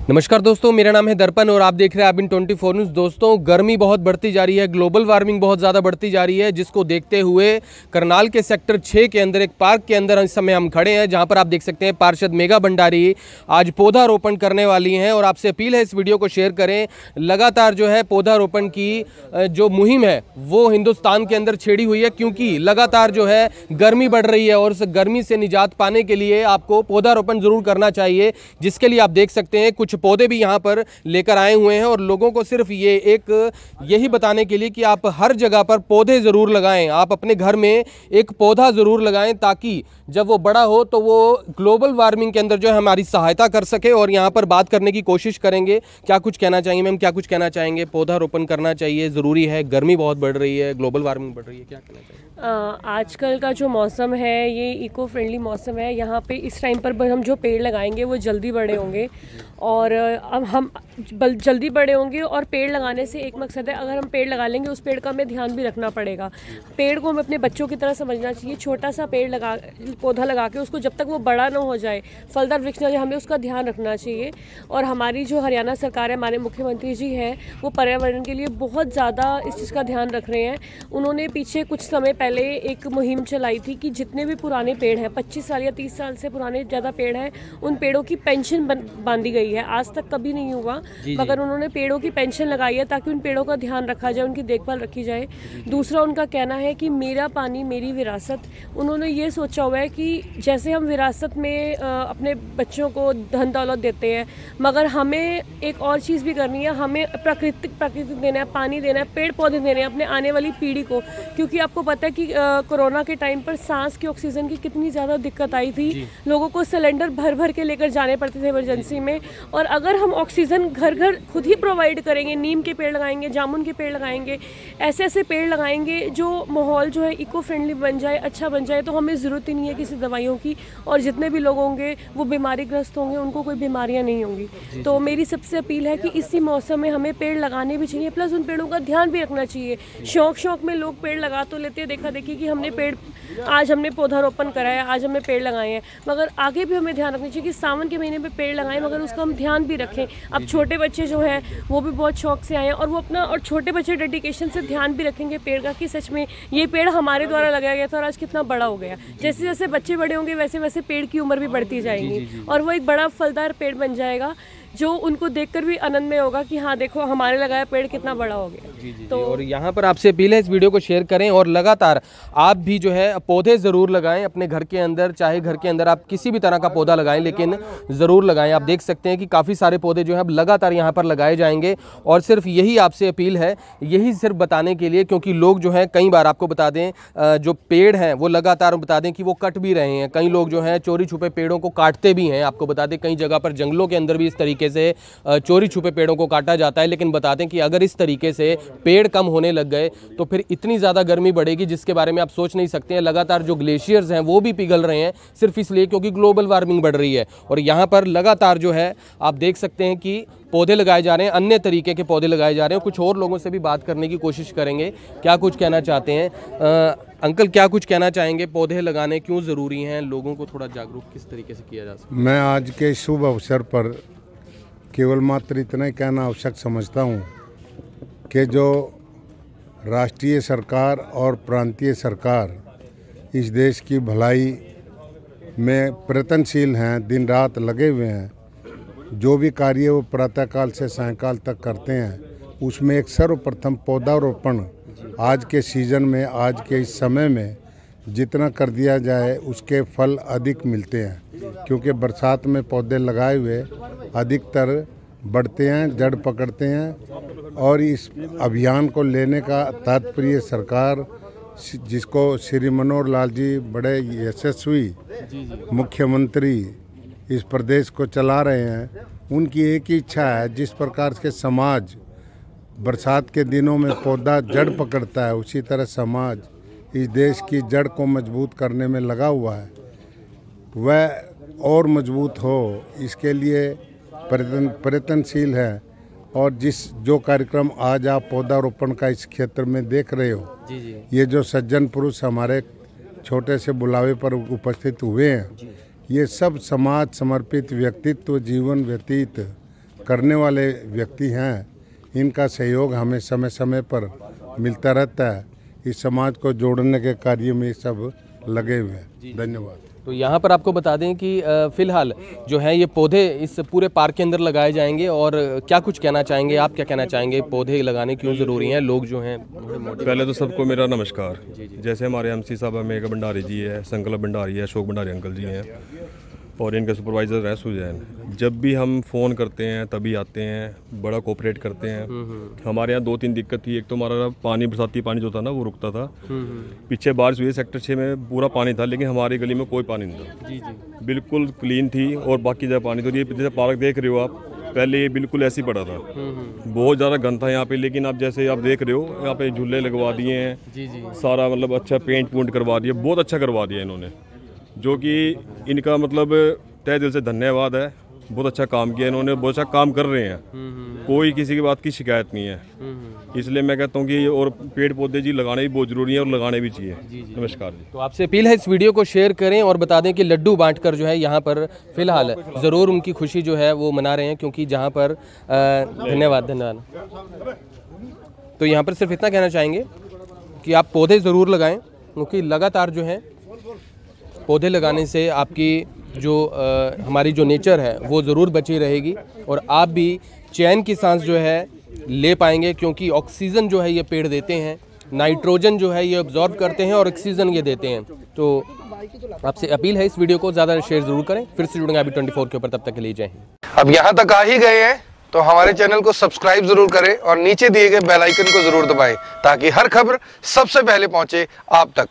नमस्कार दोस्तों, मेरा नाम है दर्पण और आप देख रहे हैं आप इन 24 न्यूज़। दोस्तों, गर्मी बहुत बढ़ती जा रही है, ग्लोबल वार्मिंग बहुत ज़्यादा बढ़ती जा रही है, जिसको देखते हुए करनाल के सेक्टर 6 के अंदर एक पार्क के अंदर इस समय हम खड़े हैं, जहां पर आप देख सकते हैं पार्षद मेघा भंडारी आज पौधारोपण करने वाली हैं और आपसे अपील है इस वीडियो को शेयर करें। लगातार जो है पौधारोपण की जो मुहिम है वो हिंदुस्तान के अंदर छेड़ी हुई है, क्योंकि लगातार जो है गर्मी बढ़ रही है और उस गर्मी से निजात पाने के लिए आपको पौधारोपण ज़रूर करना चाहिए, जिसके लिए आप देख सकते हैं कुछ पौधे भी यहाँ पर लेकर आए हुए हैं और लोगों को सिर्फ यही बताने के लिए कि आप हर जगह पर पौधे ज़रूर लगाएं। आप अपने घर में एक पौधा ज़रूर लगाएं ताकि जब वो बड़ा हो तो वो ग्लोबल वार्मिंग के अंदर जो है हमारी सहायता कर सके। और यहाँ पर बात करने की कोशिश करेंगे। क्या कुछ कहना चाहेंगे मैम, क्या कुछ कहना चाहेंगे? पौधारोपण करना चाहिए, ज़रूरी है, गर्मी बहुत बढ़ रही है, ग्लोबल वार्मिंग बढ़ रही है, क्या कहना चाहिए? आजकल का जो मौसम है ये इको फ्रेंडली मौसम है। यहाँ पे इस टाइम पर हम जो पेड़ लगाएंगे वो जल्दी बड़े होंगे और अब हम जल्दी बड़े होंगे। और पेड़ लगाने से एक मकसद है, अगर हम पेड़ लगा लेंगे उस पेड़ का हमें ध्यान भी रखना पड़ेगा। पेड़ को हमें अपने बच्चों की तरह समझना चाहिए। छोटा सा पौधा लगा के उसको जब तक वो बड़ा ना हो जाए, फलदार वृक्ष ना हो जाए, हमें उसका ध्यान रखना चाहिए। और हमारी जो हरियाणा सरकार है, हमारे मुख्यमंत्री जी हैं, वो पर्यावरण के लिए बहुत ज़्यादा इस चीज़ का ध्यान रख रहे हैं। उन्होंने पीछे कुछ समय पहले एक मुहिम चलाई थी कि जितने भी पुराने पेड़ हैं, 25 साल या 30 साल से पुराने ज़्यादा पेड़ हैं, उन पेड़ों की पेंशन बांधी गई है। आज तक कभी नहीं हुआ, मगर उन्होंने पेड़ों की पेंशन लगाई है ताकि उन पेड़ों का ध्यान रखा जाए, उनकी देखभाल रखी जाए। दूसरा उनका कहना है कि मेरा पानी मेरी विरासत। उन्होंने ये सोचा हुआ है कि जैसे हम विरासत में अपने बच्चों को धन दौलत देते हैं, मगर हमें एक और चीज़ भी करनी है। हमें प्रकृति देना है, पानी देना है, पेड़ पौधे देने हैं अपने आने वाली पीढ़ी को। क्योंकि आपको पता है कि कोरोना के टाइम पर सांस की ऑक्सीजन की कितनी ज़्यादा दिक्कत आई थी। लोगों को सिलेंडर भर भर के लेकर जाने पड़ते थे इमरजेंसी में। और अगर हम ऑक्सीजन घर घर खुद ही प्रोवाइड करेंगे, नीम के पेड़ लगाएंगे, जामुन के पेड़ लगाएंगे, ऐसे पेड़ लगाएंगे जो माहौल जो है इको फ्रेंडली बन जाए, अच्छा बन जाए, तो हमें ज़रूरत ही नहीं है किसी दवाइयों की। और जितने भी लोग होंगे वो बीमारी ग्रस्त होंगे, उनको कोई बीमारियाँ नहीं होंगी। तो मेरी सबसे अपील है कि इसी मौसम में हमें पेड़ लगाने भी चाहिए, प्लस उन पेड़ों का ध्यान भी रखना चाहिए। शौक में लोग पेड़ लगा तो लेते हैं, देखा देखी कि आज हमने पौधारोपण करा है, आज हमने पेड़ लगाए हैं, मगर आगे भी हमें ध्यान रखना चाहिए कि सावन के महीने में पेड़ लगाएं, मगर उसका हम ध्यान भी रखें। अब छोटे बच्चे जो हैं वो भी बहुत शौक से आए हैं और वो अपना, और छोटे बच्चे डेडिकेशन से ध्यान भी रखेंगे पेड़ का कि सच में ये पेड़ हमारे द्वारा लगाया गया था और आज कितना बड़ा हो गया। जैसे जैसे बच्चे बड़े होंगे वैसे वैसे पेड़ की उम्र भी बढ़ती जाएगी और वो एक बड़ा फलदार पेड़ बन जाएगा, जो उनको देखकर भी आनंद में होगा कि हाँ देखो हमारे लगाया पेड़ कितना बड़ा हो गया। तो और यहाँ पर आपसे अपील है इस वीडियो को शेयर करें और लगातार आप भी जो है पौधे ज़रूर लगाएं अपने घर के अंदर। चाहे घर के अंदर आप किसी भी तरह का पौधा लगाएं, लेकिन ज़रूर लगाएं। आप देख सकते हैं कि काफ़ी सारे पौधे जो है अब लगातार यहाँ पर लगाए जाएंगे और सिर्फ यही आपसे अपील है, यही सिर्फ बताने के लिए, क्योंकि लोग जो है कई बार आपको बता दें जो पेड़ हैं वो लगातार बता दें कि वो कट भी रहे हैं। कई लोग जो हैं चोरी छुपे पेड़ों को काटते भी हैं। आपको बता दें कई जगह पर जंगलों के अंदर भी इस तरीके से चोरी छुपे पेड़ों को काटा जाता है। लेकिन बता दें कि अगर इस तरीके से पेड़ कम होने लग गए तो फिर इतनी ज़्यादा गर्मी बढ़ेगी जिसके बारे में आप सोच नहीं सकते हैं। लगातार जो ग्लेशियर्स हैं वो भी पिघल रहे हैं सिर्फ इसलिए क्योंकि ग्लोबल वार्मिंग बढ़ रही है। और यहाँ पर लगातार जो है आप देख सकते हैं कि पौधे लगाए जा रहे हैं, अन्य तरीके के पौधे लगाए जा रहे हैं। कुछ और लोगों से भी बात करने की कोशिश करेंगे, क्या कुछ कहना चाहते हैं। अंकल, क्या कुछ कहना चाहेंगे? पौधे लगाने क्यों ज़रूरी हैं? लोगों को थोड़ा जागरूक किस तरीके से किया जा सकता है? मैं आज के शुभ अवसर पर केवल मात्र इतना ही कहना आवश्यक समझता हूँ कि जो राष्ट्रीय सरकार और प्रांतीय सरकार इस देश की भलाई में प्रयत्नशील हैं, दिन रात लगे हुए हैं। जो भी कार्य वो प्रातःकाल से सायंकाल तक करते हैं, उसमें एक सर्वप्रथम पौधारोपण आज के सीज़न में, आज के इस समय में जितना कर दिया जाए उसके फल अधिक मिलते हैं। क्योंकि बरसात में पौधे लगाए हुए अधिकतर बढ़ते हैं, जड़ पकड़ते हैं। और इस अभियान को लेने का तात्पर्य सरकार, जिसको श्री मनोहर लाल जी बड़े यशस्वी मुख्यमंत्री इस प्रदेश को चला रहे हैं, उनकी एक ही इच्छा है, जिस प्रकार से समाज बरसात के दिनों में पौधा जड़ पकड़ता है, उसी तरह समाज इस देश की जड़ को मजबूत करने में लगा हुआ है। वह और मजबूत हो इसके लिए प्रयत्नशील है। और जो कार्यक्रम आज आप पौधारोपण का इस क्षेत्र में देख रहे हो, ये जो सज्जन पुरुष हमारे छोटे से बुलावे पर उपस्थित हुए हैं, ये सब समाज समर्पित व्यक्तित्व जीवन व्यतीत करने वाले व्यक्ति हैं, इनका सहयोग हमें समय समय पर मिलता रहता है। इस समाज को जोड़ने के कार्य में सब लगे हुए हैं। धन्यवाद। तो यहाँ पर आपको बता दें कि फ़िलहाल जो है ये पौधे इस पूरे पार्क के अंदर लगाए जाएंगे। और क्या कुछ कहना चाहेंगे आप, क्या कहना चाहेंगे, पौधे लगाने क्यों ज़रूरी हैं? लोग जो हैं पहले तो सबको मेरा नमस्कार। जैसे हमारे एमसी साहब मेघा भंडारी जी है, संकल्प भंडारी है, अशोक भंडारी अंकल जी हैं और इनके सुपरवाइज़र हैं सुजैन। जब भी हम फ़ोन करते हैं तभी आते हैं, बड़ा कोऑपरेट करते हैं। हमारे यहाँ 2-3 दिक्कत थी। एक तो हमारा पानी, बरसाती पानी जो था ना वो रुकता था। पीछे बारिश हुई, सेक्टर 6 में पूरा पानी था, लेकिन हमारी गली में कोई पानी नहीं था। जी, बिल्कुल क्लीन थी और बाकी जगह पानी। तो ये जैसे पार्क देख रहे हो आप, पहले ये बिल्कुल ऐसे ही पड़ा था, बहुत ज़्यादा गंद था यहाँ पे। लेकिन अब जैसे आप देख रहे हो, यहाँ पे झूले लगवा दिए हैं, सारा मतलब अच्छा पेंट पूंट करवा दिया, बहुत अच्छा करवा दिया इन्होंने, जो कि इनका मतलब तहे दिल से धन्यवाद है। बहुत अच्छा काम किया इन्होंने, बहुत अच्छा काम कर रहे हैं, कोई किसी की बात की शिकायत नहीं है। इसलिए मैं कहता हूँ कि और पेड़ पौधे जी लगाने भी बहुत ज़रूरी है और लगाने भी चाहिए। नमस्कार जी। तो आपसे अपील है इस वीडियो को शेयर करें और बता दें कि लड्डू बांटकर जो है यहाँ पर फ़िलहाल ज़रूर उनकी खुशी जो है वो मना रहे हैं, क्योंकि जहाँ पर धन्यवाद। तो यहाँ पर सिर्फ इतना कहना चाहेंगे कि आप पौधे ज़रूर लगाएं, क्योंकि लगातार जो है पौधे लगाने से आपकी जो हमारी जो नेचर है वो ज़रूर बची रहेगी और आप भी चैन की सांस जो है ले पाएंगे, क्योंकि ऑक्सीजन जो है ये पेड़ देते हैं, नाइट्रोजन जो है ये अब्जॉर्ब करते हैं और ऑक्सीजन ये देते हैं। तो आपसे अपील है इस वीडियो को ज़्यादा शेयर ज़रूर करें। फिर से जुड़ेंगे अभी 24 के ऊपर, तब तक के लिए जय हिंद। अब यहाँ तक आ ही गए हैं तो हमारे चैनल को सब्सक्राइब जरूर करें और नीचे दिए गए बेल आइकन को जरूर दबाएं, ताकि हर खबर सबसे पहले पहुंचे आप तक।